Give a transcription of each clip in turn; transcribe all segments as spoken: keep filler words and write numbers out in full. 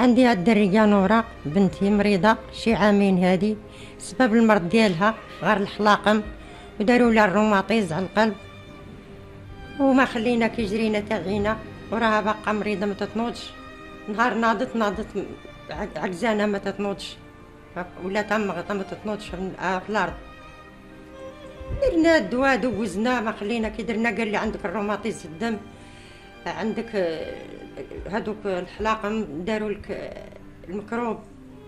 عندي هاد الدرية نورة بنتي مريضة شي عامين هادي، سبب المرض ديالها غير الحلاقم، وداروا لها الروماتيز على القلب وما خلينا كيجرينا تاعينا، وراها باقا مريضة ما تتنوضش. نهار ناضت ناضت عكزانة ما تتنوضش، ولا تمغطة ما تتنوضش في الارض. درنا الدواء دوزنا ما خلينا، كي درنا قال لي عندك الروماتيز في الدم، عندك هذوك الحلاقم داروا لك الميكروب.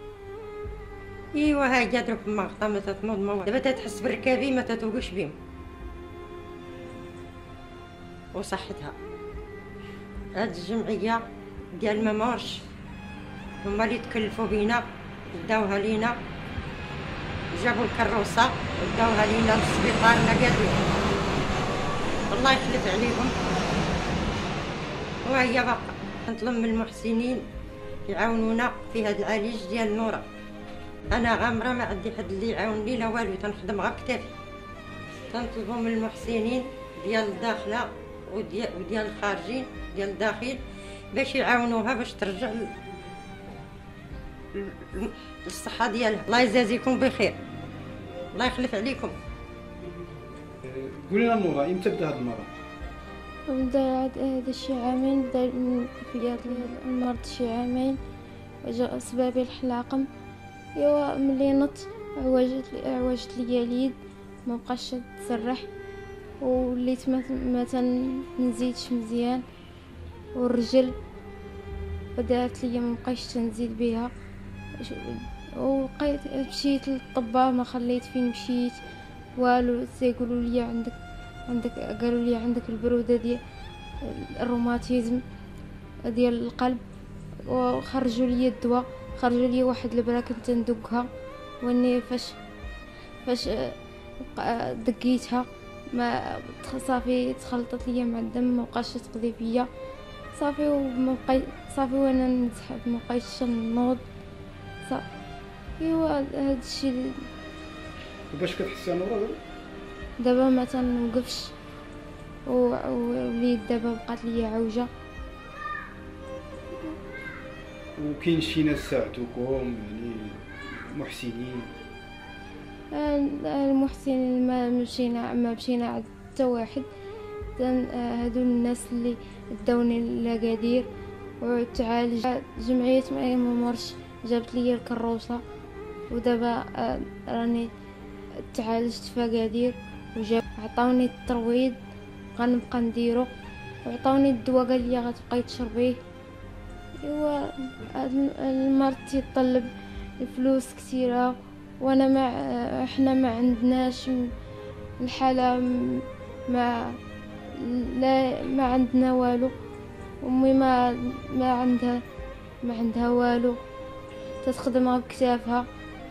ايوا هاي جات في مغطى ما تتنوض، ما دابا تتحس بالركابي ما تتوقش بهم وصحتها. هاد الجمعيه ديال مامورش هما اللي تكلفوا بينا، داوها لينا، جابوا الكروسه وداوها لينا للسبيطار نقادين، الله يخلف عليهم. وهي باقا نطلب من المحسنين يعاونونا في هذا العالج ديال نورة. انا غامره ما عندي حد اللي يعاونني لا والو، تنخدم غير بكتافي. تنطلبوا من المحسنين ديال الداخله وديال وديال الخارجين ديال الداخل باش يعاونوها باش ترجع للصحه ديالها. الله يجازيكم بخير، الله يخلف عليكم. قولي لنا نورة، امتى بدا هذا المرض؟ بدا هذا الشي عامين، بدا في هذا المرض شي عامين، وجا اسباب الحلاقم. ايوا ملي نط عوجت عوجت ليا اليد، ما بقاش تسرح، وليت ما تنزيدش مزيان، والرجل بدات ليا ما بقاش تنزيد بها. وبقيت مشيت للطباء ما خليت فين مشيت والو، تيقولوا لي عندك عندك قالوا لي عندك البروده ديال الروماتيزم ديال القلب، وخرجوا لي الدواء، خرجوا لي واحد البرا كنت ندقها، واني فاش فاش دقيتها ما صافي تخلطت لي مع الدم، ما بقاش تقضي فيا صافي، وما بقيت صافي وانا نسحب ما بقيتش نوض صافي. ايوا هذا الشيء. وباش كتحسي نورة دابا؟ دابا ما تنوقفش، ووليد دابا بقات لي عوجه. وكاين شي ناس ساعدوكم يعني محسنين؟ المحسنين ما مشينا ما مشينا عند حتى واحد، هادو الناس اللي داوني لاكادير وتعالج. جمعيه مامورش جابت لي الكروسه، ودابا راني تعالجت في اكادير، وجاب عطاوني الترويض غنبقى نديرو، وعطاوني الدواء قال لي غتبقاي تشربيه. ايوا المرض تيطلب الفلوس كثيره، وانا ما احنا ما عندناش الحاله، ما لا ما عندنا والو، امي ما ما عندها ما عندها والو، تتخدم غير بكتافها،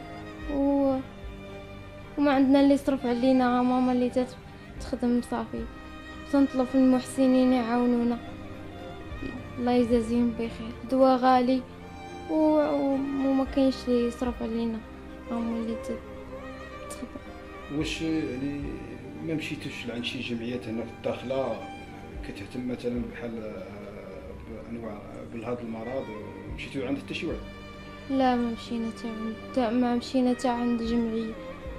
و وما عندنا اللي يصرف علينا، ماما اللي تخدم صافي. تنطلب المحسنين يعاونونا، الله يجازيهم بخير. دواء غالي وما كاينش اللي يصرف علينا، ماما اللي تخدم. واش يعني ما مشيتوش لعند شي جمعيات هنا في الداخله كتهتم مثلا بحال بانواع بهذا المرض، مشيتو عند حتى شي واحد؟ لا ما مشينا حتى عند ما مشينا حتى عند جمعيه.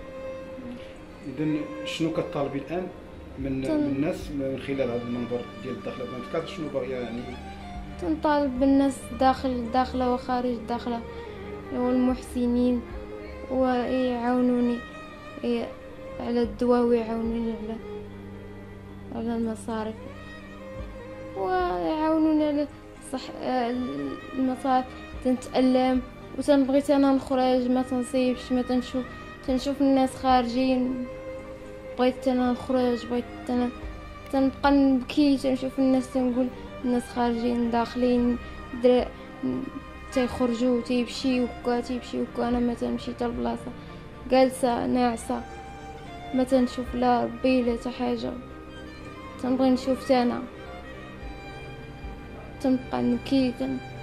اذا شنو كطالبي الان من تن... من الناس من خلال هذا المنبر ديال الداخله بنت شنو باغيه يعني؟ تنطالب بالناس داخل الداخله وخارج الداخله والمحسنين ويعاونوني على الدواء، ويعاونوني على على المصاريف، ويعاونوني على صح المصاريف. تنتألم وتنبغي انا نخرج، ما تنصيبش، ما تنشوف تنشوف الناس خارجين، بغيت انا نخرج، بغيت انا تنبقى نبكي، تنشوف الناس تنقول الناس خارجين داخلين درا تيخرجوا تيمشيو هكا تيمشيو هكا، انا ما تنمشي حتى لبلاصه، جالسه ناعسه ما تنشوف لا ربي لا حتى حاجه، تنبغي نشوف انا، تنبقى نبكي.